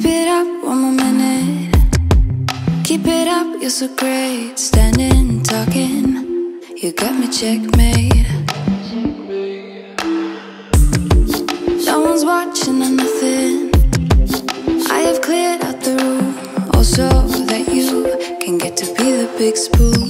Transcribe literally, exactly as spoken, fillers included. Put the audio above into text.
Keep it up one more minute. Keep it up, you're so great. Standing, talking, you got me checkmate. No one's watching or nothing. I have cleared out the room, also that you can get to be the big spoon.